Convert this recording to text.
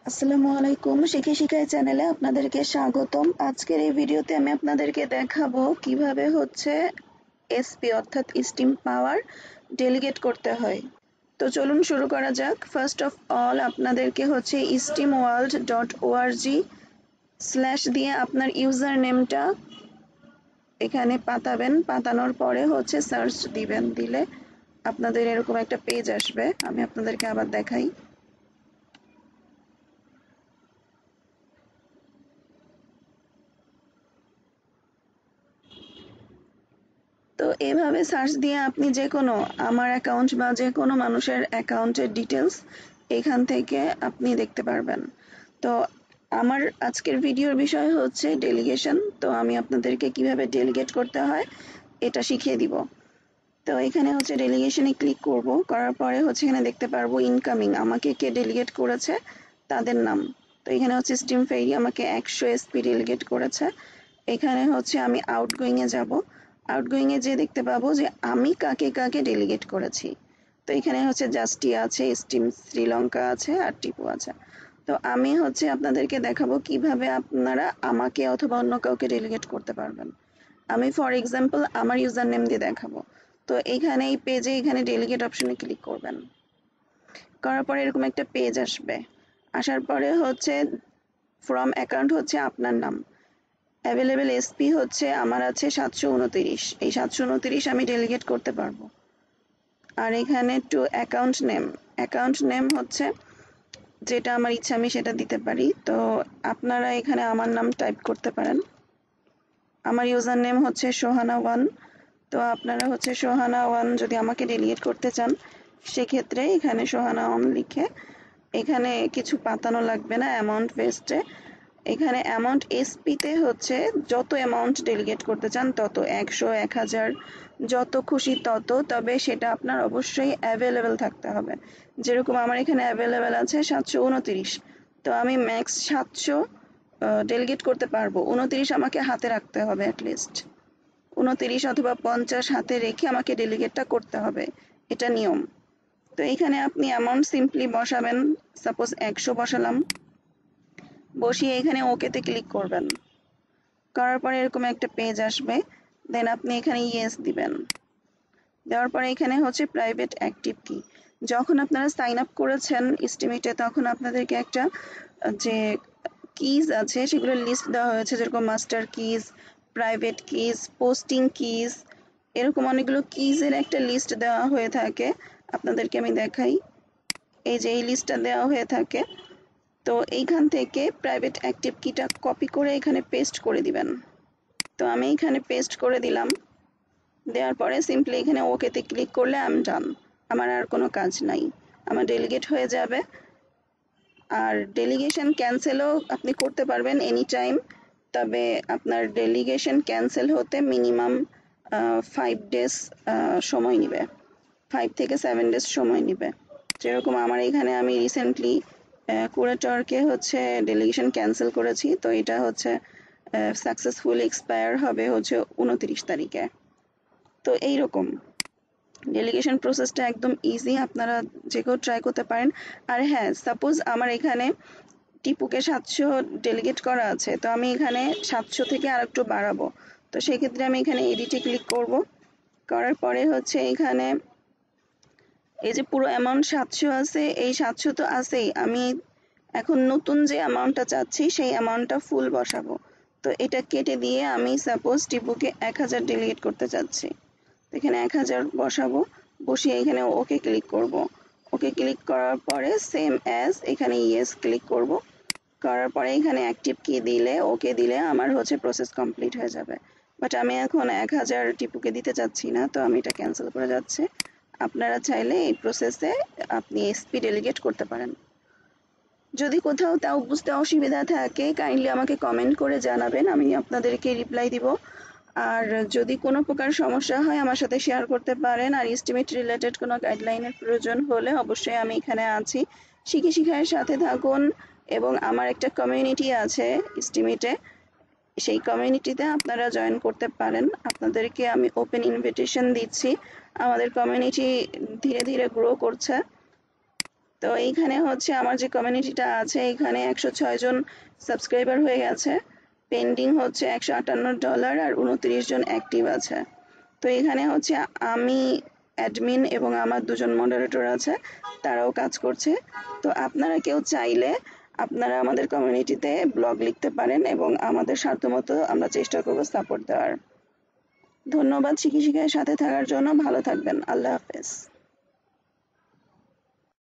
আসসালামু আলাইকুম, শিখি শিখাই চ্যানেলে আপনাদেরকে স্বাগতম। আজকের এই ভিডিওতে আমি আপনাদেরকে দেখাবো কিভাবে এসপি অর্থাৎ স্টিম পাওয়ার ডেলিগেট করতে হয়। তো চলুন শুরু করা যাক। ফার্স্ট অফ অল আপনাদেরকে steamworld.org স্ল্যাশ দিয়ে আপনার ইউজার নেমটা এখানে পাতাবেন। পাতানোর পরে সার্চ দিবেন, দিলে আপনাদের এরকম একটা পেজ আসবে। আমি আপনাদেরকে আবার দেখাই। তো এভাবে সার্চ দিয়ে আপনি যে কোনো আমার অ্যাকাউন্ট বা যে কোনো মানুষের অ্যাকাউন্টের ডিটেলস এখান থেকে আপনি দেখতে পারবেন। তো আমার আজকের ভিডিওর বিষয় হচ্ছে ডেলিগেশন। তো আমি আপনাদেরকে কিভাবে ডেলিগেট করতে হয় এটা শিখিয়ে দিব। তো এখানে ডেলিগেশনে ক্লিক করব, করার পরে এখানে দেখতে পারবো ইনকামিং, আমাকে কে ডেলিগেট করেছে তাদের নাম। তো এখানে স্টিম ফেরি আমাকে 100 এসপি ডেলিগেট করেছে। এখানে আমি আউটগোয়িং এ যাব। আউটগোয়িং এ যে দেখতে পাবো যে আমি কাকে কাকে ডেলিগেট করেছি। তো এখানে জাস্টি আছে, স্টিম শ্রীলঙ্কা আছে আর টিপু আছে। তো আমি আপনাদেরকে দেখাবো কিভাবে আপনারা আমাকে অথবা অন্য কাউকে ডেলিগেট করতে পারবেন। আমি ফর এক্সাম্পল আমার ইউজার নেম দিয়ে দেখাবো। তো এখানে এই পেজে এখানে ডেলিগেট অপশনে ক্লিক করবেন। করার পরে এরকম একটা পেজ আসবে। আসার পরে ফ্রম অ্যাকাউন্ট আপনার নাম। অ্যাভেলেবেল এসপি আমার আছে 729। এই 729 আমি ডেলিগেট করতে পারবো। আর এখানে টু অ্যাকাউন্ট নেম যেটা আমার ইচ্ছা আমি সেটা দিতে পারি। তো আপনারা এখানে আমার নাম টাইপ করতে পারেন। আমার ইউজার নেম সোহানা1। তো আপনারা সোহানা1 যদি আমাকে ডেলিগেট করতে চান, সেক্ষেত্রে এখানে সোহানা1 লিখে এখানে কিছু পাতানো লাগবে না। অ্যামাউন্ট পেস্টে এখানে অ্যামাউন্ট এসপিতে যত অ্যামাউন্ট ডেলিগেট করতে চান তত, 100, 1000 যত খুশি তত। তবে সেটা আপনার অবশ্যই অ্যাভেলেবেল থাকতে হবে। যেরকম আমার এখানে অ্যাভেলেবেল আছে 729। তো আমি ম্যাক্স 700 ডেলিগেট করতে পারবো। 29 আমাকে হাতে রাখতে হবে, অ্যাটলিস্ট 29 অথবা 50 হাতে রেখে আমাকে ডেলিগেটটা করতে হবে, এটা নিয়ম। তো এখানে আপনি অ্যামাউন্ট সিম্পলি বসাবেন। সাপোজ 100 বসালাম, বসিয়ে এখানে ওকেতে ক্লিক করবেন। করার পরে এরকম একটা পেজ আসবে। দেন আপনি এখানে ইয়েস দিবেন। দেওয়ার পরে এখানে প্রাইভেট অ্যাক্টিভ কি। যখন আপনারা সাইন আপ করেছেন স্টিমিটে, তখন আপনাদেরকে একটা যে কিজ আছে সেগুলোর লিস্ট দেওয়া হয়েছে, যেরকম master keys, private keys, posting keys, এরকম অনেকগুলো কিজের একটা লিস্ট দেওয়া হয়ে থাকে। আপনাদেরকে আমি দেখাই। এই যে এই লিস্টটা দেওয়া হয়ে থাকে। তো এইখান থেকে প্রাইভেট অ্যাক্টিভ কিটা কপি করে এখানে পেস্ট করে দিবেন। তো আমি এখানে পেস্ট করে দিলাম। দেওয়ার পরে সিম্পলি এখানে ওকেতে ক্লিক করলে আমি ডান। আমার আর কোনো কাজ নাই, আমার ডেলিগেট হয়ে যাবে। আর ডেলিগেশন ক্যান্সেলও আপনি করতে পারবেন এনি টাইম। তবে আপনার ডেলিগেশন ক্যান্সেল হতে মিনিমাম 5 ডেজ সময় নেবে, 5 থেকে 7 ডেজ সময় নেবে। যেরকম আমার এখানে আমি রিসেন্টলি কুরেটরকে ডেলিগেশন ক্যান্সেল করেছি। তো এটা সাকসেসফুলি এক্সপায়ার হবে 29 তারিখে। তো এইরকম ডেলিগেশন প্রসেসটা একদম ইজি, আপনারা যে কেউ ট্রাই করতে পারেন। আর হ্যাঁ, সাপোজ আমার এখানে টিপুকে 700 ডেলিগেট করা আছে, তো আমি এখানে 700 থেকে আর একটু বাড়াবো। তো সেই ক্ষেত্রে আমি এখানে এডিটে ক্লিক করব। করার পরে এখানে এই যে পুরো অ্যামাউন্ট 700 আছে, এই 700 তো আছেই, আমি এখন নতুন যে অ্যামাউন্টটা চাচ্ছি সেই অ্যামাউন্টটা ফুল বসাবো। তো এটা কেটে দিয়ে আমি সাপোজ টিপুকে 1000 ডেলিগেট করতে চাচ্ছি। এখানে 1000 বসাবো, বসিয়ে এখানে ওকে ক্লিক করব। ওকে ক্লিক করার পরে সেম অ্যাজ এখানে ইয়েস ক্লিক করব। করার পরে এখানে অ্যাক্টিভ কি দিলে, ওকে দিলে আমার প্রসেস কমপ্লিট হয়ে যাবে। বাট আমি এখন 1000 টিপুকে দিতে চাচ্ছি না, তো আমি এটা ক্যান্সেল করে যাচ্ছি। আপনারা চাইলে এই প্রসেসে আপনি এসপি ডেলিগেট করতে পারেন। যদি কোথাও তাও বুঝতে অসুবিধা থাকে কাইন্ডলি আমাকে কমেন্ট করে জানাবেন, আমি আপনাদেরকে রিপ্লাই দিব। আর যদি কোনো প্রকার সমস্যা হয় আমার সাথে শেয়ার করতে পারেন। আর এস্টিমেট রিলেটেড কোনো গাইডলাইনের প্রয়োজন হলে অবশ্যই আমি এখানে আছি। শিখি শিখাইয়ের সাথে থাকুন। এবং আমার একটা কমিউনিটি আছে এস্টিমেটে, সেই কমিউনিটিতে আপনারা জয়েন করতে পারেন। আপনাদেরকে আমি ওপেন ইনভিটেশন দিচ্ছি। আমাদের কমিউনিটি ধীরে ধীরে গ্রো করছে। তো এইখানে হচ্ছে আমার যে কমিউনিটিটা আছে, এখানে 106 জন সাবস্ক্রাইবার হয়ে গেছে। পেন্ডিং হচ্ছে $158 আর 29 জন অ্যাক্টিভ আছে। তো এখানে হচ্ছে আমি অ্যাডমিন এবং আমার 2 জন মডারেটর আছে, তারাও কাজ করছে। তো আপনারা কেউ চাইলে আপনারা আমাদের কমিউনিটিতে ব্লগ লিখতে পারেন এবং আমাদের সাধ্যমতো আমরা চেষ্টা করব সাপোর্ট দেওয়ার। ধন্যবাদ শিখি শিখায় সাথে থাকার জন্য। ভালো থাকবেন। আল্লাহ হাফেজ।